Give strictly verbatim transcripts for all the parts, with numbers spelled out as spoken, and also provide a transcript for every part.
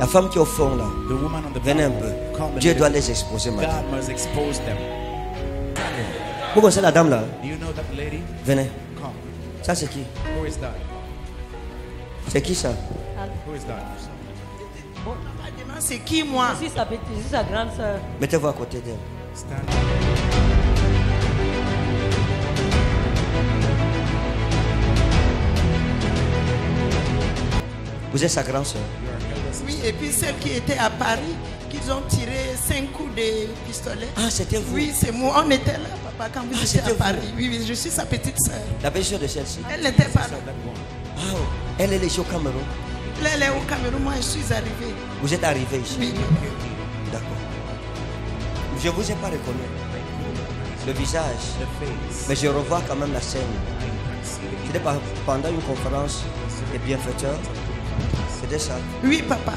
femme qui est au fond là, The woman on the venez un platform, peu. come a Dieu little. doit les exposer maintenant. God must expose them. Vous connaissez la dame là? Do you know that lady? Venez. Come. Ça c'est qui? Who is that? C'est qui ça? Who is that? C'est qui moi? Je suis sa petite, je suis sa grande soeur. Mettez-vous à côté d'elle. Stand. Vous êtes sa grande soeur. Oui, et puis celle qui était à Paris, qu'ils ont tiré cinq coups de pistolet. Ah, c'était vous? Oui, c'est moi. On était là, papa, quand vous Ah, étiez c'était à vous. Paris. Oui, oui, je suis sa petite soeur. La belle soeur de celle-ci. Elle n'était pas là. Ah, elle est ici au Cameroun. Là, elle est au Cameroun, moi je suis arrivée. Vous êtes arrivé ici? Oui. D'accord. Je ne vous ai pas reconnu le visage, The face. mais je revois quand même la scène. C'était par- pendant une conférence des bienfaiteurs. C'était ça. Oui, papa.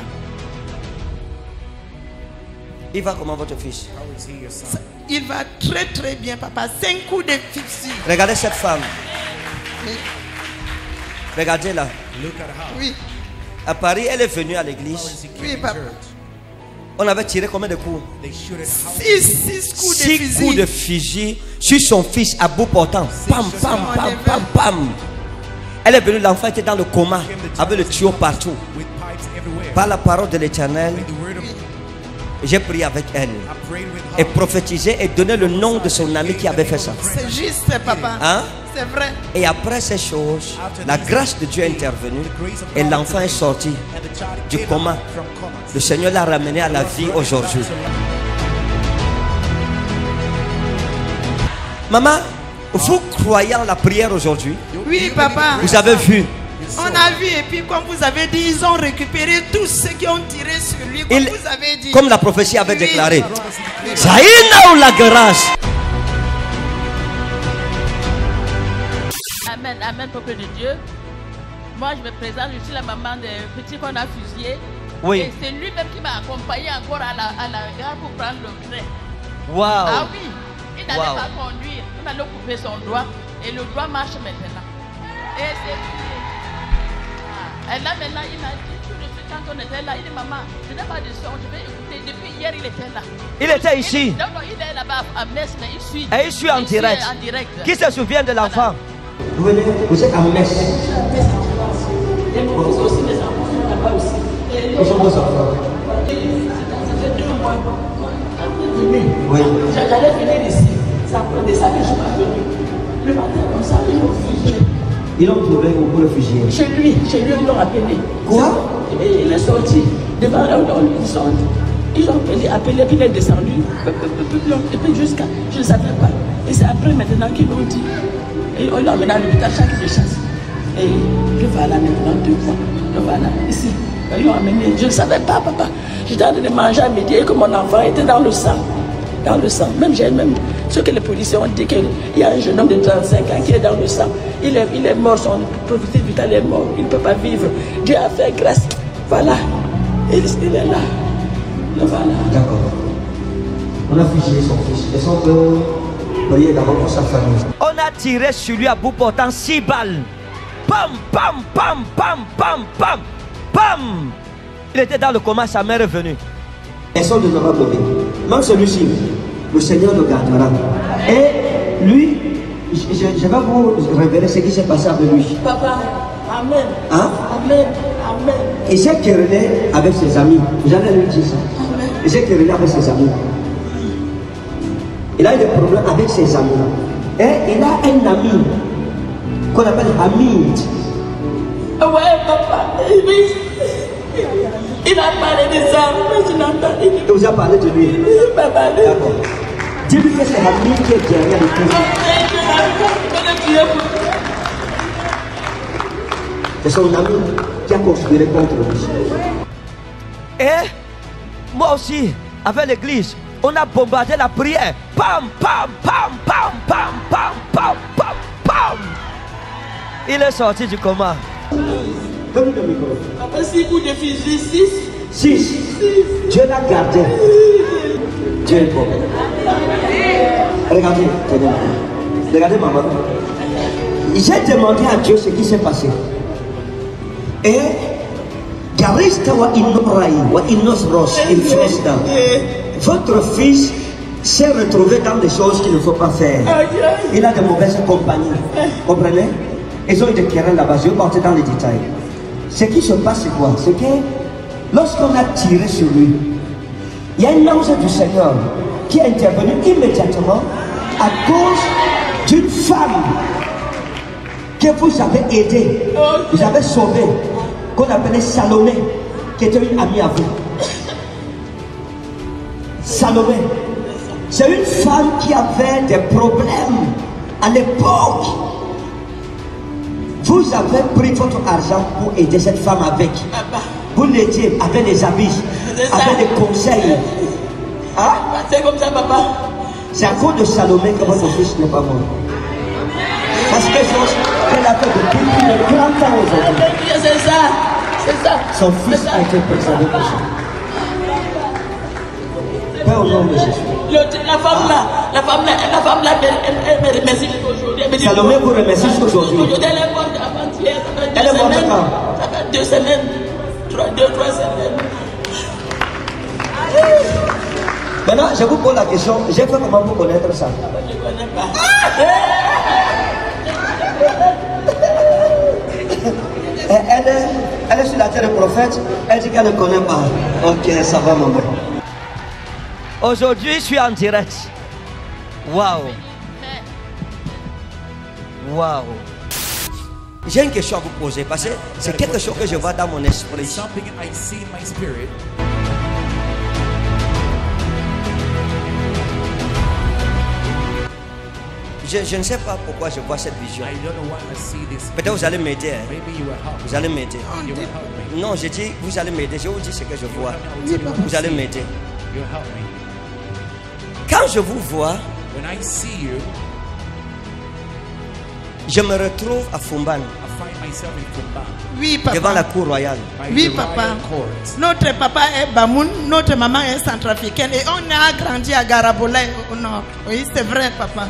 Il va comment votre fils? How is he your son? Il va très très bien, papa. Cinq coups de fusil. Regardez cette femme. Oui. Regardez là. Look at how. Oui, À Paris, elle est venue à How l'église. is he oui, keeping papa. church? On avait tiré combien de coups? They shoot at how Six, six coups de Six fusil. coups de fusil sur son fils à bout portant. Pam, pam, pam, pam, pam. Elle est venue, l'enfant était dans le coma, avec le tuyau partout. with pipes everywhere. Par la parole de l'Éternel, With the word of j'ai prié avec elle. I prayed with Et her. prophétisé et donné le nom de son ami qui avait fait ça. C'est juste, papa. Hein? C'est vrai. Et après ces choses, la grâce de Dieu est intervenue et l'enfant est sorti And the child du came coma. out from coma. Le Seigneur l'a ramené à la vie aujourd'hui. Maman, vous croyez en la prière aujourd'hui? Oui, papa. Vous avez vu? On a vu et puis comme vous avez dit, ils ont récupéré tous ceux qui ont tiré sur lui, comme Il- vous avez dit. Comme la prophétie avait Oui. déclaré. Zaïna ou la grâce? Amen, amen, peuple de Dieu. Moi, je me présente, je suis la maman des petits qu'on a fusillés. Oui. Et c'est lui-même qui m'a accompagné encore à la, à la gare pour prendre le train. Ah Waouh! oui, il n'allait Wow. pas conduire. On allait couper son doigt. Et le doigt marche maintenant. Et c'est fini. Ah. Et là, maintenant, il m'a dit, tout de suite, quand on était là, il dit, maman, je n'ai pas de son, je vais écouter. Depuis hier, il était là. Il était ici. Il, non, non, il est là-bas à Metz, mais il suit. Et il suit en direct. en direct. Qui se souvient de l'enfant? Vous venez, vous êtes à Metz. Ils sont vos enfants. Oui. J'allais venir ici. Ça prenait ça que je suis pas venu. Le matin, comme ça, ils l'ont fusillé. Ils l'ont trouvé pour le fusiller. Chez lui, chez lui, ils l'ont appelé. Quoi? Et il est sorti. Devant là où ils sont. Ils l'ont appelé, appelé, puis il est descendu. Et puis jusqu'à. Je ne savais pas. Et c'est après maintenant qu'ils l'ont dit. Et on l'a amené à l'hôpital chaque de chasse. Et le voilà maintenant deux fois. Le voilà, ici. Ils l'ont amené. Je ne savais pas, papa. J'étais en train de manger à midi et que mon enfant était dans le sang. Dans le sang. Même j'ai même ce que les policiers ont dit qu'il y a un jeune homme de trente-cinq ans qui est dans le sang. Il est, il est mort, son propriété vitale est mort. Il ne peut pas vivre. Dieu a fait grâce. Voilà. Il, il est là. Le voilà. D'accord. On a fusillé son fils. Et son père prier d'abord pour sa famille. On a tiré sur lui à bout portant six balles. Pam, pam, pam, pam, pam, pam, pam. Il était dans le coma, sa mère est venue. Personne ne va pleurer. Même celui-ci, le Seigneur le gardera. Et lui, je, je- je vais vous révéler ce qui s'est passé avec lui. Papa, Amen. Hein? Amen. Amen. Il s'est querellé avec ses amis. J'allais lui dire ça. Il s'est querellé avec ses amis. Il a eu des problèmes avec ses amis. Et il a un ami qu'on appelle Hamid. Ouais, papa. Oui. Il a parlé de ça, mais je n'entends pas. Il vous a parlé de lui. Papa, D'accord. Dis-lui que c'est Hamid qui est derrière le tout. C'est son ami qui a conspiré contre lui. Et moi aussi, avec l'église, on a bombardé la prière. Pam, pam, pam, pam, pam, pam, pam, pam, pam. Il est sorti du coma. Donne-lui le micro. Papa, six coups de fusil, six. Six. Dieu l'a gardé. Dieu est bon. Regardez, tenez. Regardez maman. J'ai demandé à Dieu ce qui s'est passé. Et Carista wa inorai wa inosros il fresta. Votre fils s'est retrouvé dans des choses qu'il ne faut pas faire. Il a de mauvaises compagnies. Comprenez? Ils ont eu des querelles là-bas. Je vais porter dans les détails. Ce qui se passe, c'est quoi? C'est que lorsqu'on a tiré sur lui, il y a un ange du Seigneur qui est intervenu immédiatement à cause d'une femme que vous avez aidée, vous avez sauvée, qu'on appelait Salomé, qui était une amie à vous. Salomé, c'est une femme qui avait des problèmes à l'époque. Vous avez pris votre argent pour aider cette femme avec. Vous l'aidiez avec des habits, avec des conseils. Hein? C'est comme ça, papa. C'est à cause de Salomé que votre fils n'est pas mort. Parce que qu'elle a fait depuis plus de trente ans aujourd'hui. C'est ça. C'est ça. Son fils a été préservé pour ça. Père au nom de Jésus. Le, la femme là, la femme là, la femme là, elle, elle, elle me remercie aujourd'hui. Salomé vous remercie aujourd'hui. Elle est morte avant-hier. Elle est morte quand? Ça fait deux semaines. Trois, deux, trois semaines. Maintenant, je vous pose la question. J'ai fait comment vous connaître ça? Je ne connais pas. Elle est, elle est sur la terre de prophète. Elle dit qu'elle ne connaît pas. Ok, ça va, maman. Aujourd'hui, je suis en direct. Waouh. Waouh. J'ai une question à vous poser parce que c'est quelque chose que je vois dans mon esprit. Something I see in my spirit. Je, je ne sais pas pourquoi je vois cette vision. I don't know why I see this. Peut-être vous allez m'aider. Hein? Maybe you will help me. Vous allez m'aider. You will help me. Non, j'ai dit, vous allez m'aider. Je vous dis ce que je vois. Tell you what I Vous allez see. m'aider. You'll help me. Quand je vous vois, When I see you, je me retrouve à Fumban, I find myself in Kumba. Oui, devant la papa. cour royale. By Oui, the papa. royal court. Notre papa est Bamoun, notre maman est centrafricaine et on a grandi à Garabola au nord. Oui, c'est vrai, papa.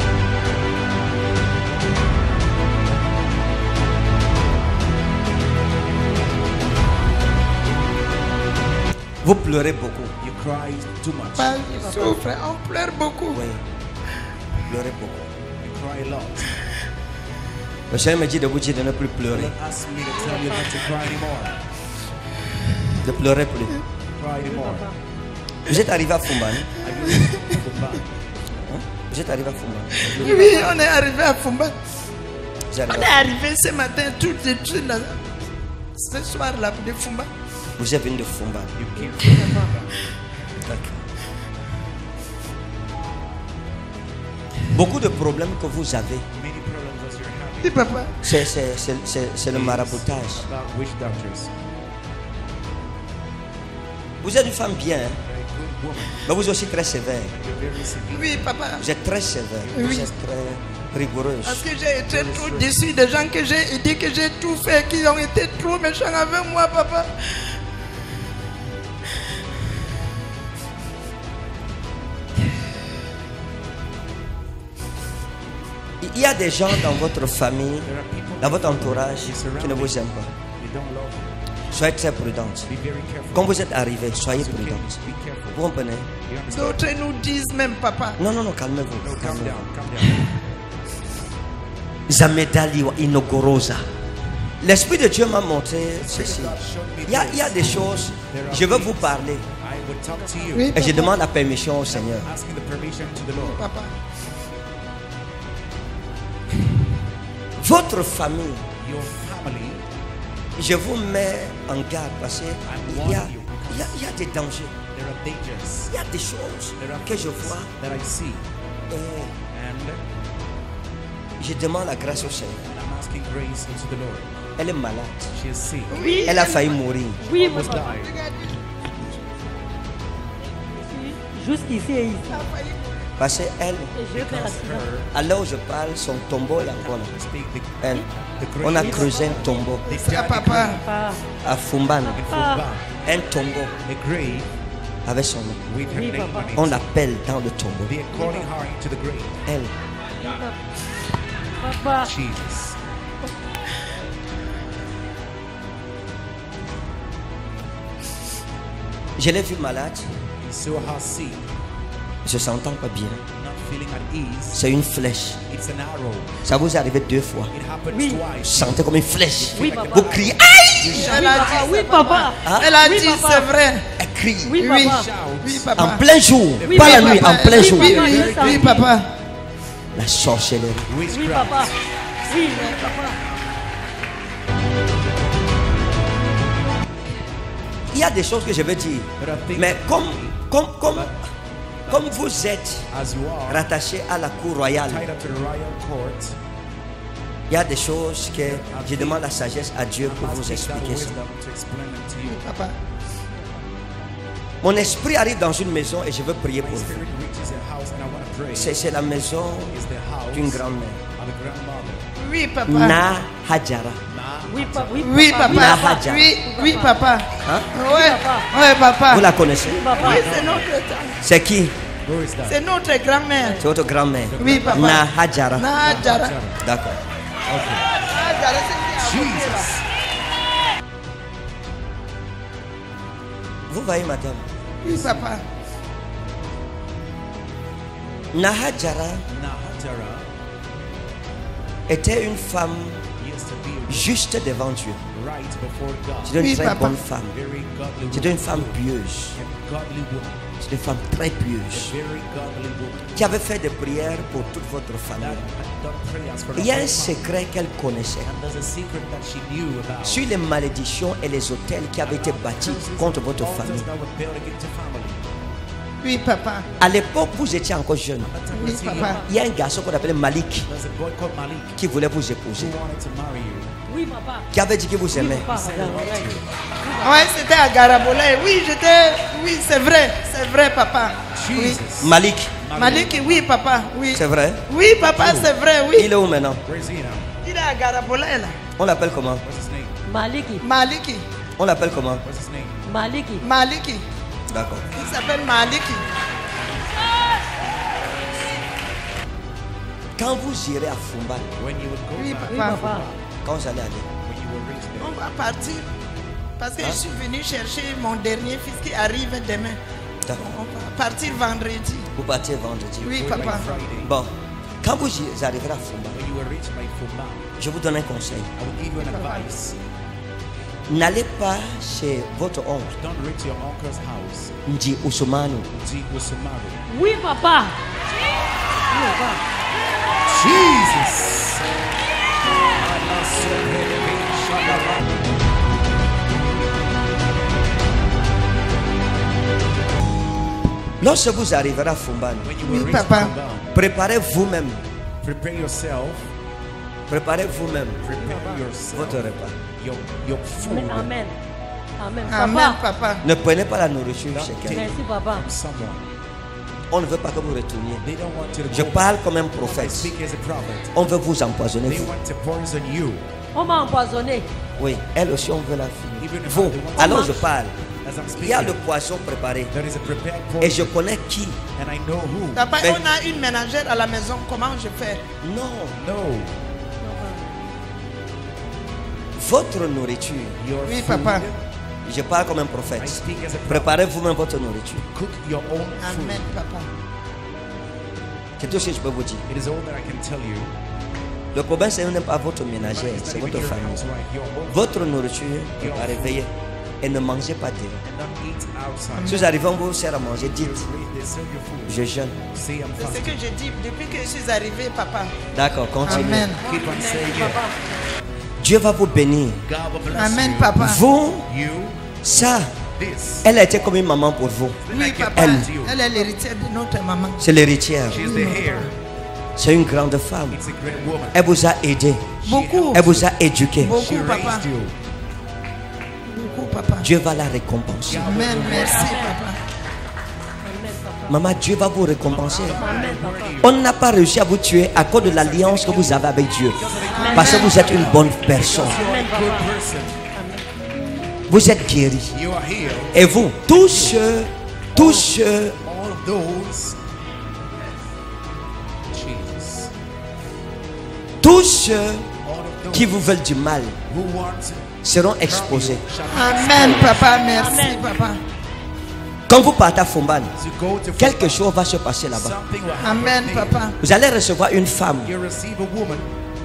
Vous pleurez beaucoup. You cry too much. Pas souffre, on pleure beaucoup. Oui, vous pleurez beaucoup. You cry a lot. Le Seigneur me dit de vous dire de ne plus pleurer. Don't ask me to tell you not to cry anymore. De pleurer plus. Cry anymore. Vous êtes arrivé à Fumban. Are you in Kumba? Hein? Vous êtes arrivé à Fumban. Oui, on est arrivé à Fumba. Vous êtes On arrivé. est arrivé ce matin, tout de suite, là, ce soir-là, de Fumba. Vous êtes venu de Fumban. You came from Kumba. D'accord. Beaucoup de problèmes que vous avez, Many problems as you're having Oui, papa. c'est c'est- c'est- c'est- c'est le maraboutage. about witch doctors. Vous êtes une femme bien, hein? You're a good woman. Mais vous êtes aussi très sévère. You're very severe. Oui, papa. Vous êtes très sévère. Oui. Vous êtes très rigoureuse. Parce que j'ai été trop déçu des gens que j'ai dit que j'ai tout fait, qui ont été trop méchants avec moi, papa. Il y a des gens dans votre famille, There are people dans votre entourage, you surround qui ne vous with. aiment pas. They don't love you. Soyez très prudente. Be very careful. Quand vous êtes arrivé, soyez It's okay. prudente. Be careful. Vous comprenez? You understand? D'autres nous disent même, papa. Non, non, non, calmez-vous. No, calm calmez-vous. down. Calm down. Zamedali wa inogorosa. L'Esprit de Dieu m'a montré ceci. Il y, a, il y a des choses, je veux vous parler. I would talk to you. Oui, Et je papa. demande la permission au Seigneur. Asking the permission to the Lord. Papa. Votre famille, Your family, je vous mets en garde parce qu'il y a, il y, a, il y a des dangers. there are dangers Il y a des choses There are que je things vois that I see. et And je demande la grâce au Seigneur. I'm asking grace into the Lord. Elle est malade. She is sick. Oui. Elle a failli mourir. Oui, Almost papa. died. Jusqu'ici et ici. Parce qu'elle, Et je fais accident. à l'heure où je parle, son tombeau est encore là. Speak the, Elle, the on a grace. creusé un tombeau They Ah, dug papa. Pas. à Fumban. in Fumba, Un tombeau a grave avec son nom. with her Oui, name papa. on On it. l'appelle dans le tombeau. They are calling her into the grave. Elle, Papa. Jesus. Je l'ai vu malade. He saw her sick, Je ne s'entends pas bien. not feeling at ease. C'est une flèche. It's an arrow. Ça vous est arrivé deux fois. It happened Oui. Vous twice. sentez comme une flèche. Oui, papa. Vous criez. Aïe! Elle a dit, Oui, papa. Hein? elle a Oui, dit, papa. c'est vrai. Elle crie. Oui, Oui, papa. oui, En papa. plein jour. Oui, pas la papa. nuit, en plein Oui, jour. oui, oui, oui, papa. La sorcellerie. Oui, Witchcraft. papa. Oui, papa. Il y a des choses que je veux dire. There are things Mais comme, comme, comme, comme vous êtes as you are rattaché à la cour royale, tied up to the royal court. il y a des choses que je demande la sagesse à Dieu pour vous Ask that expliquer ça. wisdom to explain them to you. Papa. Mon esprit arrive dans une maison et je veux prier pour My vous. spirit reaches a house and I want to pray. C'est c'est la maison Is the house d'une grand-mère. of a grandmother. Oui, papa. Na Hajara. Oui, papa. Oui, papa. Nahaja. Oui, oui, papa. Hein? Ouais, ouais, papa. Vous la connaissez? Papa. Oui, c'est notre, C'est qui? Who is that? c'est notre grand-mère. C'est votre grand-mère. Oui, papa. Na Hajara. Nahajara. D'accord. Nahajara, c'est qui a voté là. Jesus. Vous voyez, madame, Oui, papa. Na Hajara Nahajara était une femme used to be juste devant Dieu. right before God. C'était une Oui, très papa. bonne femme. Very godly C'était une woman. femme pieuse. A godly woman. C'était une femme très pieuse. Very godly woman. Qui avait fait des prières pour toute votre That famille. had done prayers for the Il y a un whole family. secret qu'elle connaissait. And there's a secret that she knew about. Sur les malédictions et les hôtels qui avaient été bâtis contre votre Altars famille. that were built against your family. Oui, papa. À l'époque, vous étiez encore jeune. That time Oui, was papa. young. Il y a un garçon qu'on appelait Malik There's a boy called Malik qui voulait vous épouser. who wanted to marry you. Oui, papa. Qui avait dit qu'il vous Oui, aimait. papa. Ouais, c'était à Garabolay. Oui, j'étais. Oui, c'est vrai. C'est vrai, papa. Oui. Jesus. Malik, Malik, oui, papa. Oui. c'est vrai. Oui, papa, c'est vrai. Oui. Il est où maintenant? Where is he now? Il est à Garabolay, là. On l'appelle comment? What's his name? Maliki. Maliki. On l'appelle comment? What's his name? Maliki. Maliki. D'accord. Il s'appelle Maliki. Quand vous irez à Fumba, When you would go Oui, back, Oui, papa. papa. quand vous allez aller, when you will reach there, On va partir. Parce que je suis venu chercher mon dernier fils qui arrive demain. d'accord. On va partir vendredi. Vous partez vendredi. Oui, go by papa. Friday. Bon, quand vous y arriverez à Fumba, When you will reach by Fuma, je vous donne un conseil. I will give you an advice. N'allez pas chez votre oncle, Don't reach your uncle's house. Ndi Usumanu. Uji Usumari. Oui, papa. Oui, papa. Jesus. Lorsque vous arriverez à Fumba, When you will Oui, reach papa. Fumba, préparez vous-même, prepare yourself. préparez vous-même Prepare yourself. votre repas. Your, your food Amen. Amen. Amen. Amen, Papa. papa. Ne prenez pas la nourriture chez quelqu'un. Merci, papa. from someone. On ne veut pas que vous retourniez. They don't want you to Je go parle comme un back. I prophète. speak as a prophet. On veut vous empoisonner. They Vous. want to poison you. On m'a empoisonné. Oui, elle aussi, on veut la finir. Even if Vous. they want to- Alors je parle. As I'm Il y a le speaking, poisson préparé. there is a prepared Et je portion, connais qui. and I know who. Papa, Ben- on a une ménagère à la maison. Comment je fais? Non. No, Votre nourriture. your Oui, food. papa. Je parle comme un I prophète. speak as a prophet. Préparez vous-même votre nourriture. Cook your own Amen, food. papa. C'est tout ce que je peux vous dire. It is all that I can tell you. Le problème, c'est même pas votre ménagère, It's c'est not even votre your famille. housewife, your own. Votre nourriture, préparez, veillez. Et ne mangez pas dehors. And don't eat outside. Si vous arrivez, on vous sert à manger, dites, They serve your food. je jeûne. Say I'm C'est ce fasting. que je dis depuis que je suis arrivé, papa. D'accord, continuez. Amen. Keep on saying it. Dieu va vous bénir. God will bless Amen, you. papa. Vous, You, ça, this. elle a été comme une maman pour vous. Oui, Like a papa. Elle. to you. Elle est l'héritière de notre maman. C'est l'héritière. She's the heir. C'est une grande femme. It's a great woman. Elle vous a aidé. Beaucoup. Elle vous a éduqué. She Beaucoup, papa. raised you. Beaucoup, papa. Dieu va la récompenser. Amen. Merci, papa. Maman, Dieu va vous récompenser. Amen, papa. On n'a pas réussi à vous tuer à cause de l'alliance que vous avez avec Dieu. Parce que vous êtes une bonne personne. Amen, Good papa. person. Vous êtes guéri. You are healed. Et vous, tous ceux, tous ceux All of those. Jesus. tous ceux All of those qui vous veulent du mal who want seront exposés. shall be Amen, papa. Merci, Amen. papa. Quand vous partez à Fumban, As you go to quelque Fumban, chose va se passer là-bas. something will happen. Amen, papa. Vous allez recevoir une femme. You receive a woman.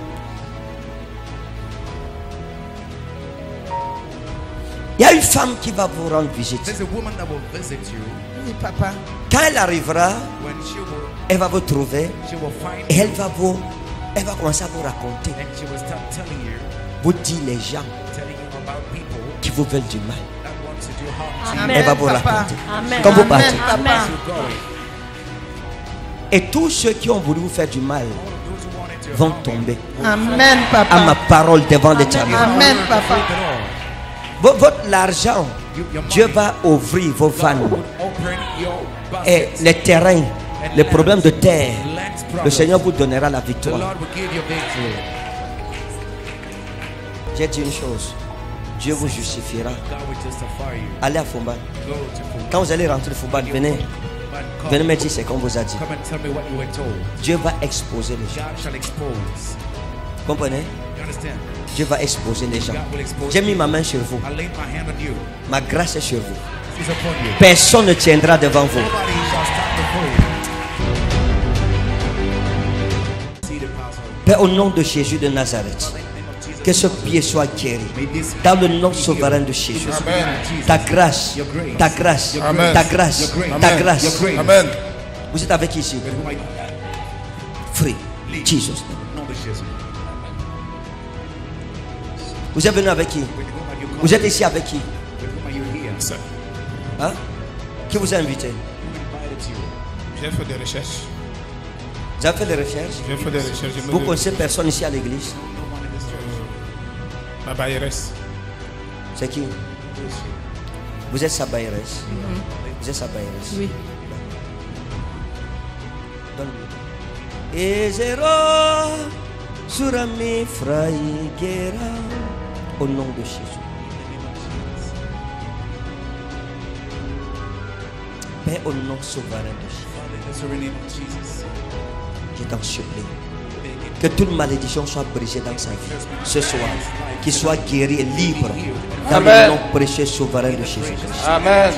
Il y a une femme qui va vous rendre visite. There's a woman that will visit you. Oui, papa. Quand elle arrivera, when she will, elle va vous trouver she will find et you, elle va vous, elle va commencer à vous raconter, and she will start telling you, vous dire les gens telling you about people qui vous veulent du mal. that want to do harm to Amen, Elle va vous papa. raconter. Amen. Quand vous Amen, partez. papa. you. Go away. Et tous ceux qui ont voulu vous faire du mal All those who wanted to vont harm you, tomber Amen, à ma papa. parole devant l'Éternel. Amen, papa. break it all. Vo- Votre l'argent, You- your Dieu money, va ouvrir vos vannes. God would open your Et baskets. les terrains, les problèmes de terre, Land's le problems. Seigneur vous donnera la The victoire. Lord will give you victory. J'ai dit une chose, Dieu vous justifiera. God will justify you. Allez à Fumban. Go to Fumban. Quand vous allez rentrer de Fumban, venez, Come, venez me dire ce qu'on vous a dit. come and tell me what you were told. Dieu va exposer les gens. God shall expose. Comprenez? You understand? Dieu va exposer les gens. God will expose J'ai mis you. ma main sur vous. I laid my hand on you. Ma grâce est sur vous. It's upon you. Personne ne tiendra devant vous. Nobody shall stand before you. See the power. Père, au nom de Jésus de Nazareth, In the name of Jesus. que ce pied soit guéri. May this Dans le nom souverain de Jésus. Amen. Ta grâce, ta grâce, Amen. ta grâce, Amen. ta grâce. Your grace. Amen. Vous êtes avec qui ici? With whom I Free. Jesus. know the Jesus. Vous êtes venu avec qui? With whom are you come? Vous êtes ici avec qui? With whom are you here? Ça, Hein? Qui vous a invité? Who invited you? j'ai fait des recherches. Vous avez fait des recherches? J'ai fait des recherches. Je me Vous dis- connaissez personne ici à l'église? No one in this church. Ma bailleresse. C'est qui? Vous êtes sa bailleresse. Vous êtes sa bailleresse. Oui. Donne-lui. Et zéro surami fraïguera au nom de Jésus. Père, au nom souverain de Jésus, Father, in the sovereign name of Jesus. je t'en supplie. Que toute malédiction soit brisée dans sa vie ce soir. Qu'il soit guéri et libre dans Amen. le nom précieux souverain de Jésus-Christ. Amen.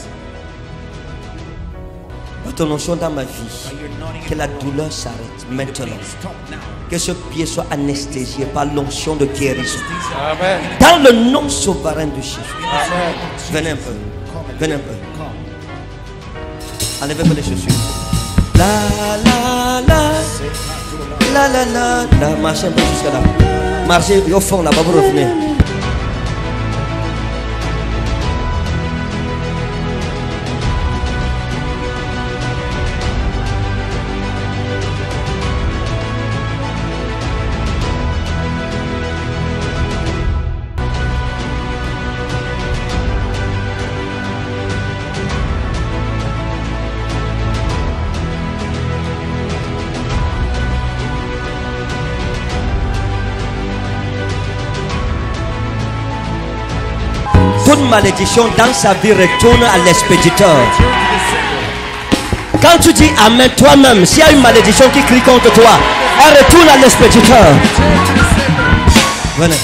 Par ton onction dans ma vie, que la douleur s'arrête maintenant. Stop now. Que ce pied soit anesthésié par l'onction de guérison. Amen. Dans le nom souverain de Jésus. Amen. Venez un peu. Venez un peu. Enlevez-moi les chaussures. La la la. La la la la. Marchez un peu jusqu'à là. Marchez au fond là-bas, vous revenez. Toute malédiction dans sa vie retourne à l'expéditeur. Quand tu dis Amen toi-même, s'il y a une malédiction qui crie contre toi, elle retourne à l'expéditeur. Venez.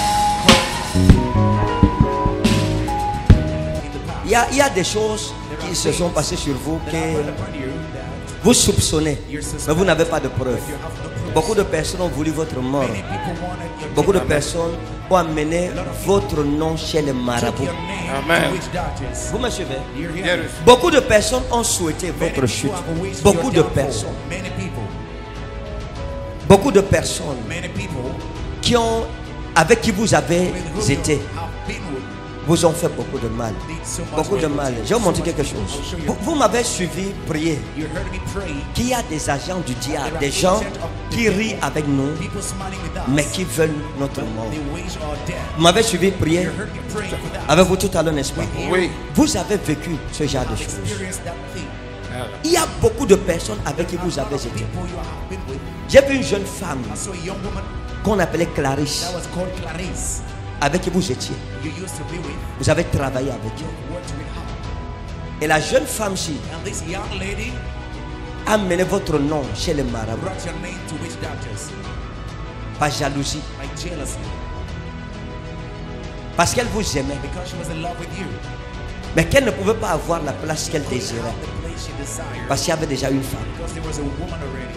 Il y, a, il y a des choses qui se sont passées sur vous que vous soupçonnez, mais vous n'avez pas de preuves. Beaucoup de personnes ont voulu votre mort. Beaucoup de personnes ont amené votre nom chez les marabouts. Amen. Vous me suivez? Bien reçu. Beaucoup de personnes ont souhaité votre chute. Beaucoup de personnes. Many people. Beaucoup de personnes Many people. qui ont, avec qui vous avez With whom été, you have been with. vous ont fait beaucoup de mal. Beaucoup de mal. Je vais vous montrer quelque chose. Vous, vous m'avez suivi prier You heard me pray. qu'il y a des agents du diable, des gens qui rient avec nous, People smiling with us. mais qui veulent notre mort. They wage our death. Vous m'avez suivi prier You heard me pray for that. avec vous tout à l'heure, n'est-ce pas? Oui. Vous avez vécu ce genre de choses. Experience that thing. Il y a beaucoup de personnes avec qui vous avez été. People you have been with. J'ai vu une jeune femme I saw a young woman qu'on appelait Clarisse, that was called Clarice. avec qui vous étiez. You used to be with. Vous avez travaillé avec elle. Worked with her. Et la jeune femme-ci And this young lady a mené votre nom chez les marabouts brought your name to witch doctors. par jalousie, Like jealousy. parce qu'elle vous aimait. Because she was in love with you. Mais qu'elle ne pouvait pas avoir la place qu'elle désirait. The place she desired. Parce qu'il y avait déjà une femme. Because there was a woman already.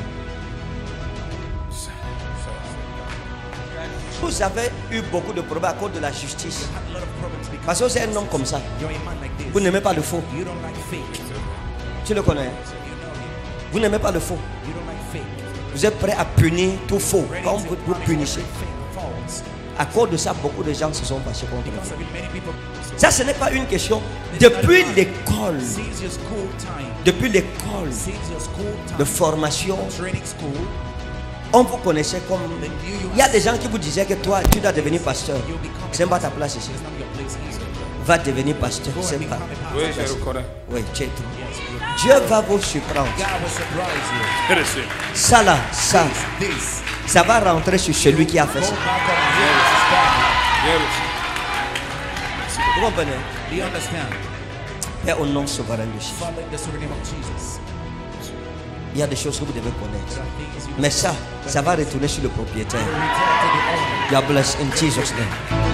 Vous avez eu beaucoup de problèmes à cause de la justice. Had a lot of problems because Parce que c'est un homme comme ça. you're a man like this. Vous n'aimez pas le faux. You don't like fake. Tu le connais. You know him. Vous n'aimez pas le faux. You don't like fake. Vous êtes prêt à punir tout faux. Ready Comme to vous, vous punish punissez. fake faults. À cause de ça, beaucoup de gens se sont fâchés contre Because vous. of it, many people. Ça, ce n'est pas une question. Depuis l'école, Since your school time. depuis l'école Since your school time. de formation, Training school. on vous connaissait comme... Il y a des gens qui vous disaient que toi, tu dois devenir pasteur. You'll become. Ce n'est pas ta place ici. It's not your place either. Va devenir pasteur. Go C'est and pas. become a Oui, pastor. je le connais. Oui, tu es tout. Yes, you- Dieu va vous surprendre. God will surprise you. J'ai reçu. Ça là, ça, This. ça va rentrer sur celui qui a fait Go ça. back on here. J'ai reçu. Vous comprenez? Do you understand? Père, au nom souverain de Jésus. Father, in the sovereign name of Jesus. Il y a des choses que vous devez connaître. There are things you Mais ça, ça va retourner sur le propriétaire. return to the owner. God bless in Jesus' name.